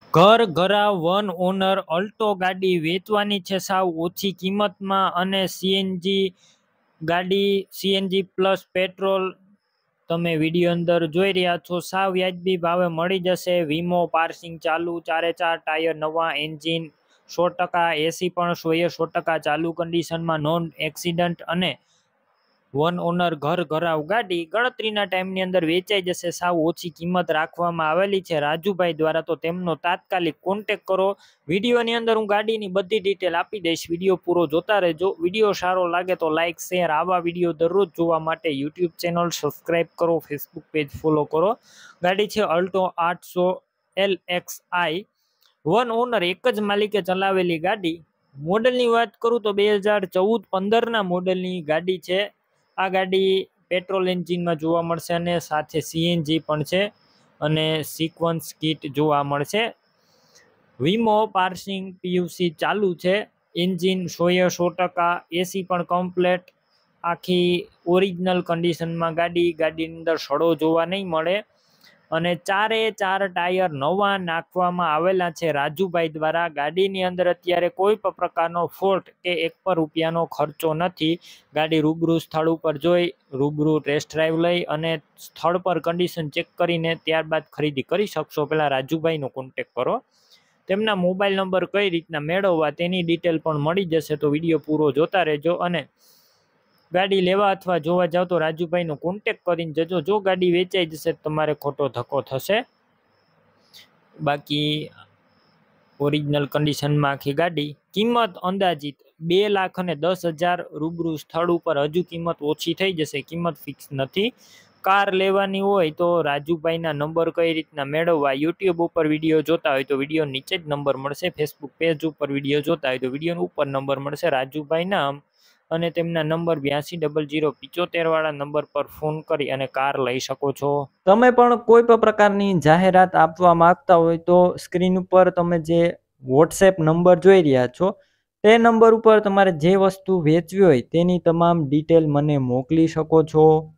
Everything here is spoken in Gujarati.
ઘર ઘરા વન ઓનર અલ્ટો ગાડી વેચવાની છે સાવ ઓછી કિંમતમાં અને સીએનજી ગાડી સીએનજી પ્લસ પેટ્રોલ તમે વિડીયો અંદર જોઈ રહ્યા છો સાવ વ્યાજબી ભાવે મળી જશે। વીમો પાર્સિંગ ચાલુ, 4 ટાયર નવા, એન્જિન 100%, એસી પણ 100% ચાલુ કન્ડિશનમાં, નોન એક્સિડન્ટ અને વન ઓનર ઘર ઘરાવ ગાડી ગણતરીના ટાઈમની અંદર વેચાઈ જશે। સાવ ઓછી કિંમત રાખવામાં આવેલી છે રાજુભાઈ દ્વારા, તો તેમનો તાત્કાલિક કોન્ટેક કરો। વિડીયોની અંદર હું ગાડીની બધી ડિટેલ આપી દઈશ, વિડીયો પૂરો જોતા રહેજો। વિડીયો સારો લાગે તો લાઇક શેર, આવા વિડીયો દરરોજ જોવા માટે યુટ્યુબ ચેનલ સબસ્ક્રાઈબ કરો, ફેસબુક પેજ ફોલો કરો। ગાડી છે અલ્ટો 800 LXI, વન ઓનર એક જ માલિકે ચલાવેલી ગાડી। મોડલની વાત કરું તો 2014-15 મોડલની ગાડી છે। આ ગાડી પેટ્રોલ એન્જિનમાં જોવા મળશે અને સાથે સીએનજી પણ છે અને સિક્વન્સ કિટ જોવા મળશે। વીમો પાર્સિંગ પીયુસી ચાલુ છે, એન્જિન 100%, એસી પણ કમ્પ્લેટ, આખી ઓરિજિનલ કન્ડિશનમાં ગાડીની અંદર સડો જોવા નહીં મળે અને 4 ટાયર નવા નાખવામાં આવેલા છે રાજુભાઈ દ્વારા। ગાડીની અંદર અત્યારે કોઈ પણ પ્રકારનો ફોલ્ટ કે ₹1 ખર્ચો નથી। ગાડી રૂબરૂ સ્થળ ઉપર જોઈ, રૂબરૂ ટેસ્ટ ડ્રાઈવ લઈ અને સ્થળ પર કન્ડિશન ચેક કરીને ત્યારબાદ ખરીદી કરી શકશો। પહેલાં રાજુભાઈનો કોન્ટેક કરો, તેમના મોબાઈલ નંબર કઈ રીતના મેળવવા તેની ડિટેલ પણ મળી જશે, તો વિડીયો પૂરો જોતા રહેજો। અને ગાડી લેવા અથવા જોવા જાવ તો રાજુભાઈનો કોન્ટેક કરીને જજો। જો ગાડી વેચાઈ જશે તમારે ખોટો ધક્કો થશે। બાકી ઓરિજિનલ કન્ડિશનમાં આખી ગાડી, કિંમત અંદાજિત 2,10,000, રૂબરૂ સ્થળ ઉપર હજુ કિંમત ઓછી થઈ જશે, કિંમત ફિક્સ નથી। કાર લેવાની હોય તો રાજુભાઈના નંબર કઈ રીતના મેળવવા, યુટ્યુબ ઉપર વિડીયો જોતા હોય તો વિડીયો નીચે જ નંબર મળશે, ફેસબુક પેજ ઉપર વિડીયો જોતા હોય તો વિડીયો ઉપર નંબર મળશે રાજુભાઈના, અને તેમના નંબર 820075 વાળા નંબર પર ફોન કરી અને કાર લઈ શકો છો। તમે પણ કોઈ પણ પ્રકારની જાહેરાત આપવા માંગતા હોય તો સ્ક્રીન ઉપર તમે જે વોટ્સએપ નંબર જોઈ રહ્યા છો તે નંબર ઉપર તમારે જે વસ્તુ વેચવી હોય તેની તમામ ડિટેલ મને મોકલી શકો છો।